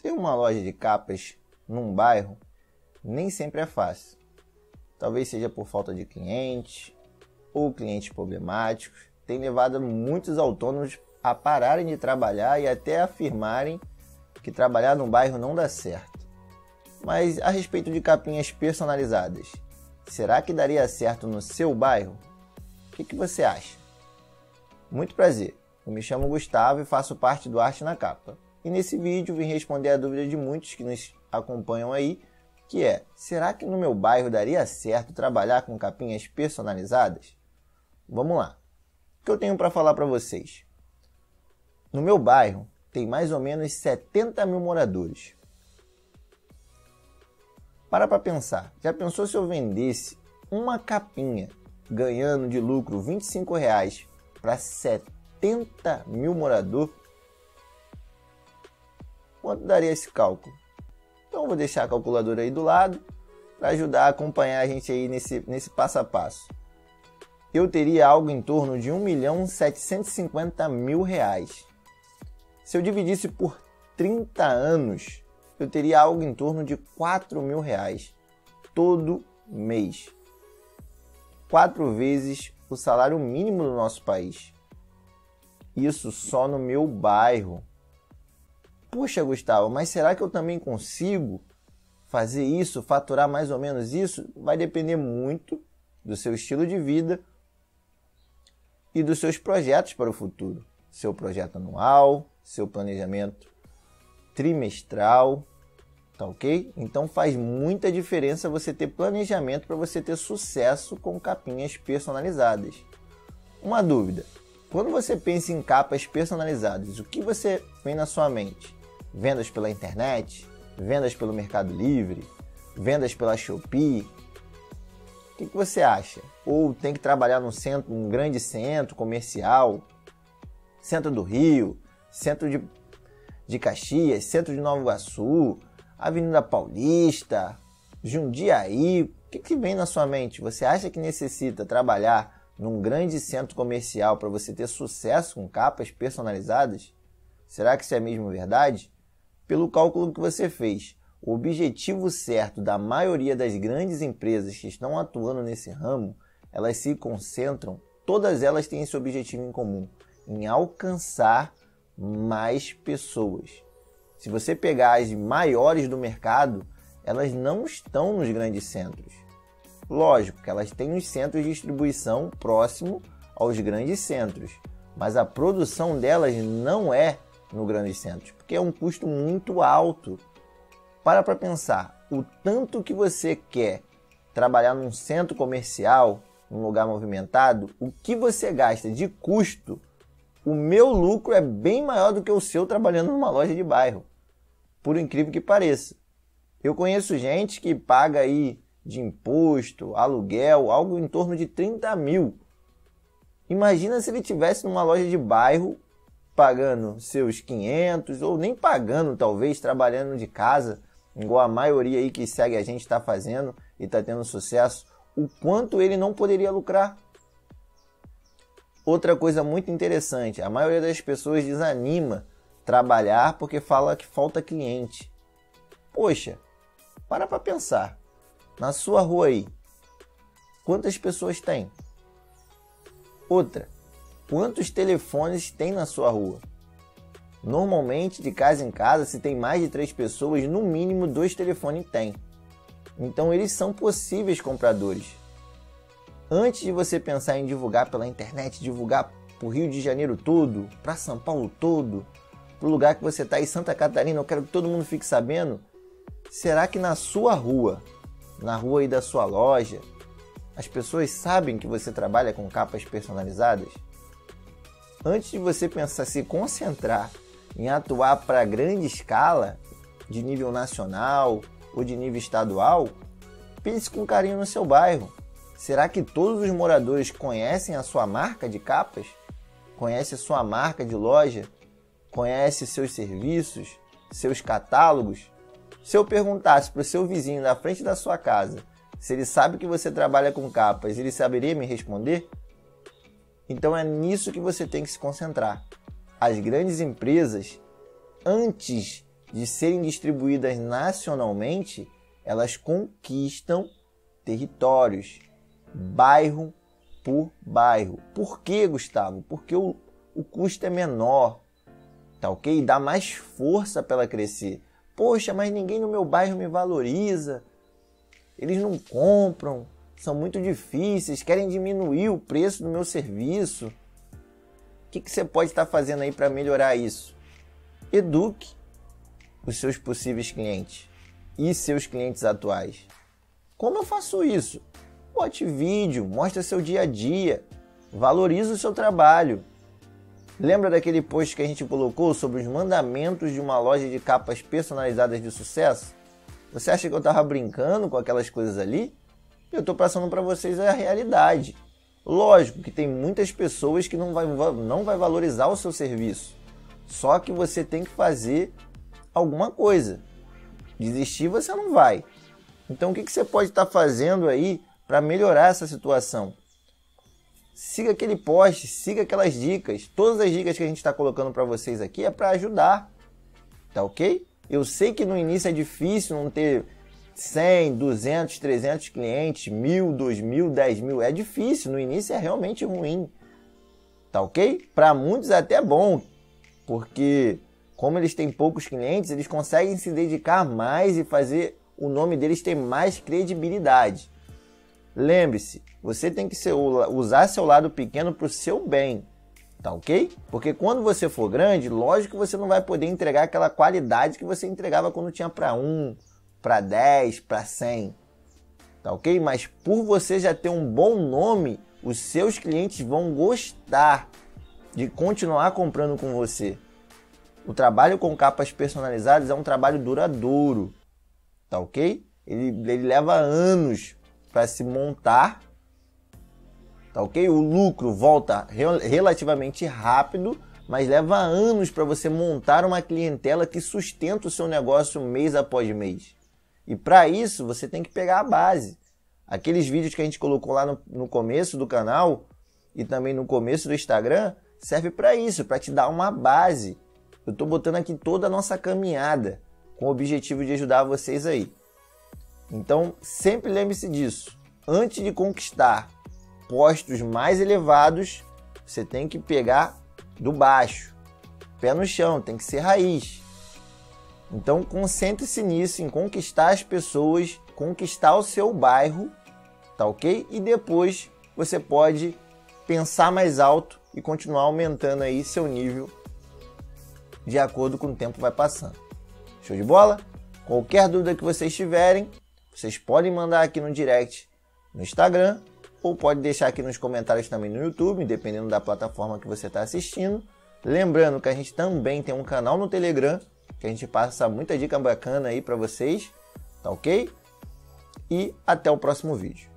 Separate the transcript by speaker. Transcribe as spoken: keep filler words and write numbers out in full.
Speaker 1: Ter uma loja de capas num bairro nem sempre é fácil. Talvez seja por falta de clientes ou clientes problemáticos. Tem levado muitos autônomos a pararem de trabalhar e até afirmarem que trabalhar num bairro não dá certo. Mas a respeito de capinhas personalizadas, será que daria certo no seu bairro? O que, que você acha? Muito prazer, eu me chamo Gustavo e faço parte do Arte na Capa. E nesse vídeo vim responder a dúvida de muitos que nos acompanham aí, que é, será que no meu bairro daria certo trabalhar com capinhas personalizadas? Vamos lá. O que eu tenho para falar para vocês? No meu bairro tem mais ou menos setenta mil moradores. Para para pensar, já pensou se eu vendesse uma capinha ganhando de lucro vinte e cinco reais para setenta mil moradores? Quanto daria esse cálculo? Então eu vou deixar a calculadora aí do lado para ajudar a acompanhar a gente aí nesse, nesse passo a passo. Eu teria algo em torno de um milhão setecentos e cinquenta mil reais. Se eu dividisse por trinta anos, eu teria algo em torno de quatro mil reais todo mês. Quatro vezes o salário mínimo do nosso país. Isso só no meu bairro. Puxa, Gustavo, mas será que eu também consigo fazer isso, faturar mais ou menos isso? Vai depender muito do seu estilo de vida e dos seus projetos para o futuro. Seu projeto anual, seu planejamento trimestral, tá ok? Então faz muita diferença você ter planejamento para você ter sucesso com capinhas personalizadas. Uma dúvida, quando você pensa em capas personalizadas, o que você vem na sua mente? Vendas pela internet, vendas pelo Mercado Livre, vendas pela Shopee. O que, que você acha? Ou tem que trabalhar num centro, num grande centro comercial, centro do Rio, centro de, de Caxias, centro de Nova Iguaçu, Avenida Paulista, Jundiaí. O que, que vem na sua mente? Você acha que necessita trabalhar num grande centro comercial para você ter sucesso com capas personalizadas? Será que isso é mesmo verdade? Pelo cálculo que você fez, o objetivo certo da maioria das grandes empresas que estão atuando nesse ramo, elas se concentram, todas elas têm esse objetivo em comum, em alcançar mais pessoas. Se você pegar as maiores do mercado, elas não estão nos grandes centros. Lógico que elas têm os centros de distribuição próximo aos grandes centros, mas a produção delas não é no grandes centros, porque é um custo muito alto. Para para pensar, o tanto que você quer trabalhar num centro comercial, num lugar movimentado, o que você gasta de custo, o meu lucro é bem maior do que o seu trabalhando numa loja de bairro, por incrível que pareça. Eu conheço gente que paga aí de imposto, aluguel, algo em torno de trinta mil. Imagina se ele tivesse numa loja de bairro pagando seus quinhentos, ou nem pagando talvez, trabalhando de casa, igual a maioria aí que segue a gente está fazendo e está tendo sucesso, o quanto ele não poderia lucrar. Outra coisa muito interessante, a maioria das pessoas desanima trabalhar porque fala que falta cliente. Poxa, para para pensar, na sua rua aí, quantas pessoas tem? Outra, quantos telefones tem na sua rua? Normalmente, de casa em casa, se tem mais de três pessoas, no mínimo dois telefones tem. Então, eles são possíveis compradores. Antes de você pensar em divulgar pela internet, divulgar para o Rio de Janeiro todo, para São Paulo todo, para o lugar que você está em Santa Catarina, eu quero que todo mundo fique sabendo, será que na sua rua, na rua aí da sua loja, as pessoas sabem que você trabalha com capas personalizadas? Antes de você pensar se concentrar em atuar para grande escala, de nível nacional ou de nível estadual, pense com carinho no seu bairro. Será que todos os moradores conhecem a sua marca de capas? Conhecem a sua marca de loja? Conhecem seus serviços, seus catálogos? Se eu perguntasse para o seu vizinho na frente da sua casa se ele sabe que você trabalha com capas, ele saberia me responder? Então é nisso que você tem que se concentrar. As grandes empresas, antes de serem distribuídas nacionalmente, elas conquistam territórios, bairro por bairro. Por quê, Gustavo? Porque o, o custo é menor, tá ok? Dá mais força para ela crescer. Poxa, mas ninguém no meu bairro me valoriza, eles não compram, são muito difíceis, querem diminuir o preço do meu serviço. O que, que você pode estar fazendo aí para melhorar isso? Eduque os seus possíveis clientes e seus clientes atuais. Como eu faço isso? Bote vídeo, mostre seu dia a dia, valorize o seu trabalho. Lembra daquele post que a gente colocou sobre os mandamentos de uma loja de capas personalizadas de sucesso? Você acha que eu estava brincando com aquelas coisas ali? Eu estou passando para vocês a realidade. Lógico que tem muitas pessoas que não vai, não vai valorizar o seu serviço. Só que você tem que fazer alguma coisa. Desistir você não vai. Então o que, que você pode estar fazendo aí para melhorar essa situação? Siga aquele post, siga aquelas dicas. Todas as dicas que a gente está colocando para vocês aqui é para ajudar. Tá ok? Eu sei que no início é difícil não ter cem, duzentos, trezentos clientes, mil, dois mil, dez mil. É difícil, no início é realmente ruim. Tá ok? Para muitos é até bom, porque como eles têm poucos clientes, eles conseguem se dedicar mais e fazer o nome deles ter mais credibilidade. Lembre-se, você tem que ser, usar seu lado pequeno para o seu bem, tá ok? Porque quando você for grande, lógico que você não vai poder entregar aquela qualidade que você entregava quando tinha para um, para dez, para cem, tá ok? Mas por você já ter um bom nome, os seus clientes vão gostar de continuar comprando com você. O trabalho com capas personalizadas é um trabalho duradouro, tá ok? Ele, ele leva anos para se montar, tá ok? O lucro volta rel relativamente rápido, mas leva anos para você montar uma clientela que sustenta o seu negócio mês após mês. E para isso você tem que pegar a base. Aqueles vídeos que a gente colocou lá no, no começo do canal e também no começo do Instagram serve para isso, para te dar uma base. Eu estou botando aqui toda a nossa caminhada com o objetivo de ajudar vocês aí. Então, sempre lembre-se disso. Antes de conquistar postos mais elevados, você tem que pegar do baixo. Pé no chão, tem que ser raiz. Então, concentre-se nisso, em conquistar as pessoas, conquistar o seu bairro, tá ok? E depois você pode pensar mais alto e continuar aumentando aí seu nível de acordo com o tempo vai passando. Show de bola? Qualquer dúvida que vocês tiverem, vocês podem mandar aqui no direct no Instagram ou pode deixar aqui nos comentários também no YouTube, dependendo da plataforma que você está assistindo. Lembrando que a gente também tem um canal no Telegram, que a gente passa muita dica bacana aí para vocês, tá ok? E até o próximo vídeo.